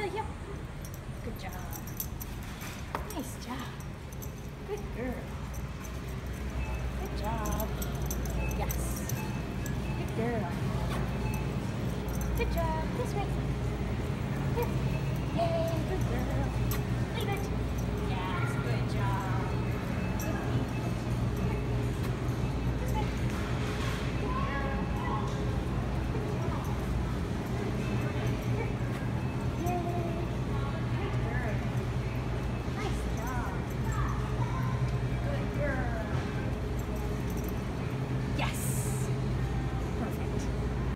Yep. Good job. Nice job. Good girl. Good job. Yes. Good girl. Good job. This way. Here. Yay, good girl. Leave it.